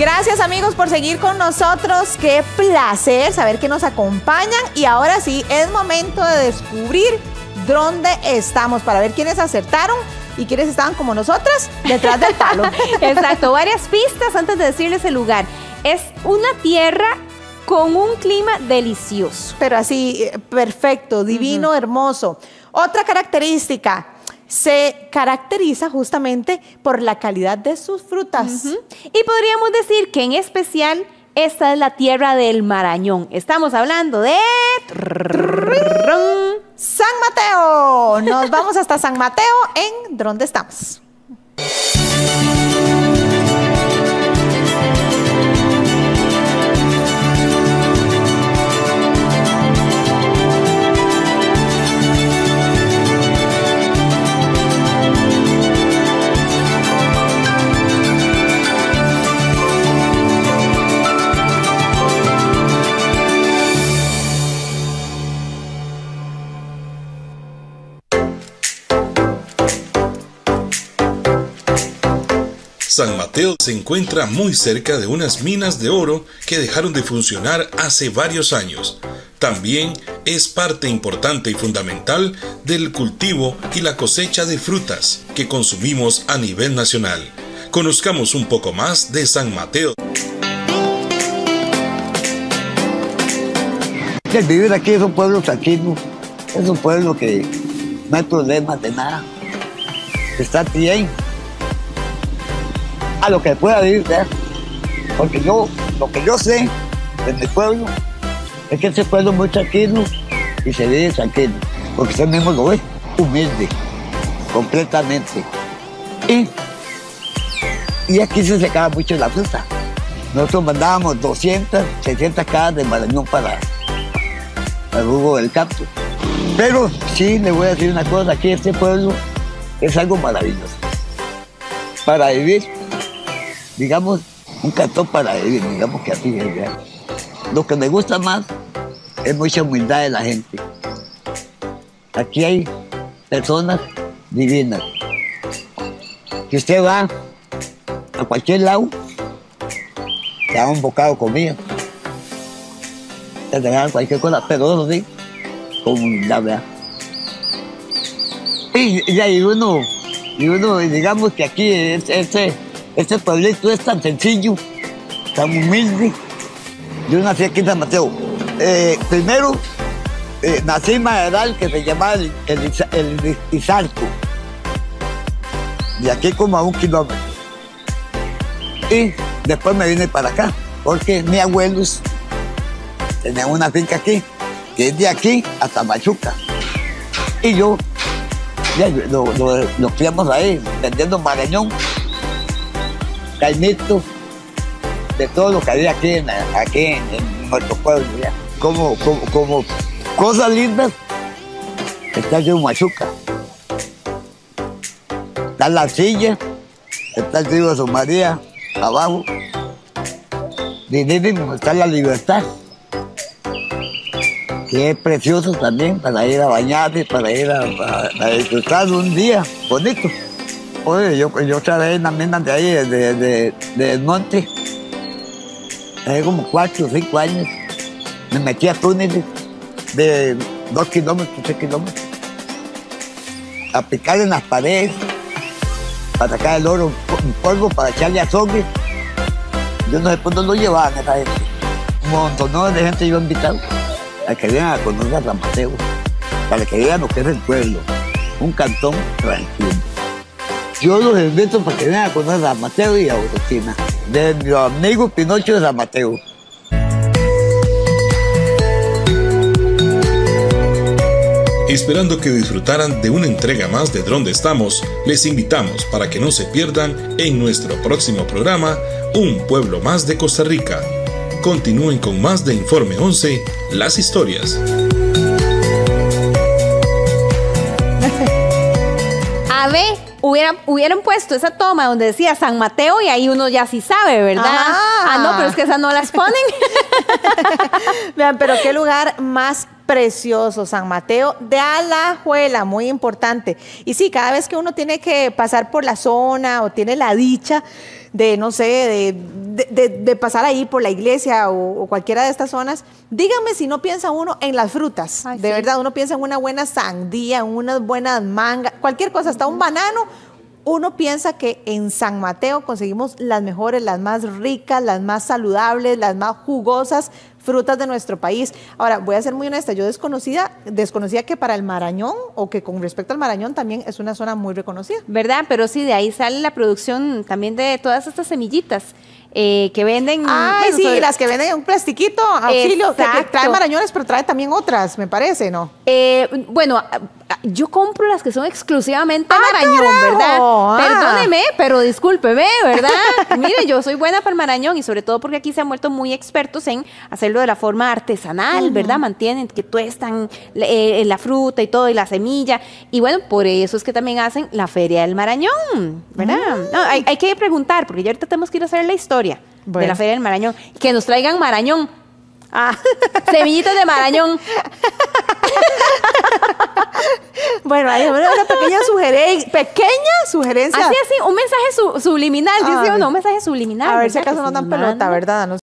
Gracias amigos por seguir con nosotros, qué placer saber que nos acompañan y ahora sí es momento de descubrir dónde estamos para ver quiénes acertaron y quiénes estaban como nosotras detrás del palo. Exacto, varias pistas antes de decirles el lugar. Es una tierra con un clima delicioso. Pero así, perfecto, divino, hermoso. Otra característica, se caracteriza justamente por la calidad de sus frutas. Y podríamos decir que en especial esta es la tierra del Marañón. Estamos hablando de San Mateo. Nos vamos hasta San Mateo en ¿Dónde estamos? San Mateo se encuentra muy cerca de unas minas de oro que dejaron de funcionar hace varios años. También es parte importante y fundamental del cultivo y la cosecha de frutas que consumimos a nivel nacional. Conozcamos un poco más de San Mateo. El vivir aquí es un pueblo tranquilo, es un pueblo que no hay problemas de nada, está bien a lo que pueda vivir, ¿verdad? Porque lo que yo sé de mi pueblo es que ese pueblo es muy tranquilo y se vive tranquilo, porque usted mismo lo ve, humilde, completamente. Y aquí se secaba mucho la fruta. Nosotros mandábamos 200, 600 cajas de marañón para el jugo del campo. Pero sí, le voy a decir una cosa, aquí este pueblo es algo maravilloso. Para vivir, digamos, un cantón para vivir, digamos que así es. ¿Verdad? Lo que me gusta más es mucha humildad de la gente. Aquí hay personas divinas. Si usted va a cualquier lado, te dan un bocado de comida, te dan cualquier cosa, pero eso sí, con humildad, ¿verdad? Y uno, digamos que aquí este pueblito es tan sencillo, tan humilde. Yo nací aquí en San Mateo. Primero, nací en Maderal, que se llamaba el Izarco. De aquí como a 1 kilómetro. Y después me vine para acá, porque mis abuelos tenían una finca aquí, que es de aquí hasta Machuca. Y yo lo criamos ahí, vendiendo marañón, caimito, de todo lo que había aquí en nuestro pueblo. ¿Ya? Como cosas lindas, está el río Machuca, está la silla, está el río de San María, abajo, está la Libertad, que es precioso también para ir a bañarse, para ir a disfrutar de un día bonito. Oye, yo trabajé en las minas de ahí, del monte, hace como 4 o 5 años. Me metí a túneles de 2 kilómetros, 3 kilómetros, a picar en las paredes, para sacar el oro en polvo, para echarle azogue. Yo no sé por dónde lo llevaban esa gente. Un montón de gente yo he invitado a que vengan a conocer a San Mateo, para que vean lo que es el pueblo, un cantón tranquilo. Yo los invito para que vengan a conocer a San Mateo y a Orocina, de mi amigo Pinocho de San Mateo. Esperando que disfrutaran de una entrega más de Dónde estamos, les invitamos para que no se pierdan en nuestro próximo programa, Un Pueblo Más de Costa Rica. Continúen con más de Informe 11, las historias. A ver, hubieran puesto esa toma donde decía San Mateo y ahí uno ya sí sabe, ¿verdad? No, pero es que esas no las ponen. Vean, pero qué lugar más precioso, San Mateo de Alajuela, muy importante. Y sí, cada vez que uno tiene que pasar por la zona o tiene la dicha no sé, de pasar ahí por la iglesia o cualquiera de estas zonas, díganme si no piensa uno en las frutas. Ay, de sí. verdad, uno piensa en una buena sandía, en unas buenas mangas, cualquier cosa, hasta un banano. Uno piensa que en San Mateo conseguimos las mejores, las más ricas, las más saludables, las más jugosas frutas de nuestro país. Ahora, voy a ser muy honesta, yo desconocía que para el Marañón, o que con respecto al Marañón también es una zona muy reconocida. ¿Verdad? Pero sí, de ahí sale la producción también de todas estas semillitas que venden. Ay, bueno, sí, las que venden en un plastiquito, auxilio, que Exacto. trae marañones, pero trae también otras, me parece, ¿no? Bueno, yo compro las que son exclusivamente ¡Ah, Marañón, carajo! ¿verdad? Ah. Perdóneme, pero discúlpeme, ¿verdad? Mire, yo soy buena para el Marañón y sobre todo porque aquí se han vuelto muy expertos en hacerlo de la forma artesanal, ¿verdad? Mantienen que tuestan la fruta y todo y la semilla. Y bueno, por eso es que también hacen la Feria del Marañón, ¿verdad? No, hay que preguntar, porque ya ahorita tenemos que ir a hacer la historia de Bueno. la Feria del Marañón. Que nos traigan Marañón. Semillitas de Marañón. Bueno, hay una pequeña sugerencia. Así, un mensaje subliminal, dice Ay. uno, un mensaje subliminal. A ver si ¿verdad? acaso Que no se dan nos pelota, manda. ¿verdad? No